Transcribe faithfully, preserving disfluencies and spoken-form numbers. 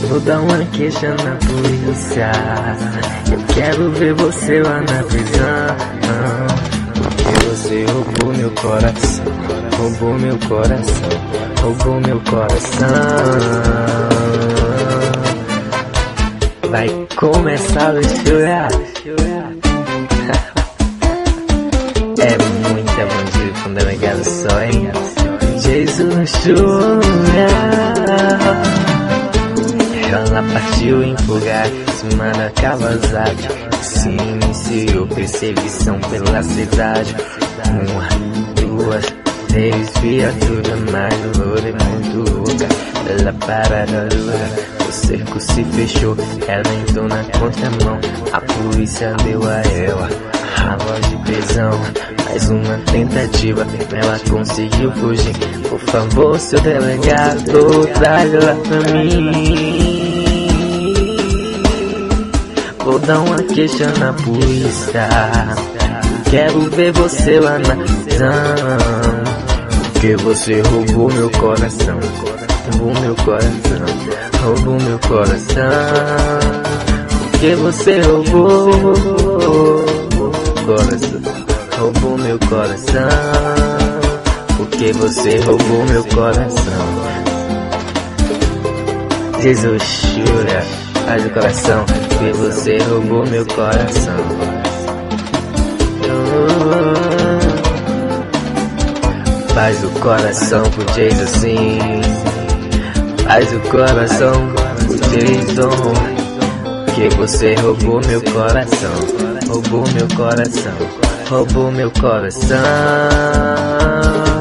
Vou dar uma queixa na polícia. Eu quero ver você lá na prisão. Porque você roubou meu coração, roubou meu coração, roubou meu coração. Vai começar a chorar. É muita bandido com delegado só, hein? Jesus chora. Ela partiu em fuga, semana cavazada. Se iniciou perseguição pela cidade. Uma, duas, três viaturas, mas o louro é muito louca. Ela parada dura, o cerco se fechou. Ela entrou na contramão, a polícia deu a ela a voz de prisão. Mais uma tentativa, ela conseguiu fugir. Por favor, seu delegado, traz ela pra mim. Vou dar uma queixa na polícia. Quero ver você lá na prisão. Porque você roubou meu coração, roubou meu coração, roubou meu coração. Porque você roubou coração, roubou meu coração. Porque você roubou meu coração. Jesus chora, faz o coração. Porque você roubou meu coração. Faz o coração pro Jason, sim. Faz o coração pro Jason. Porque você roubou meu coração, roubou meu coração, roubou meu coração.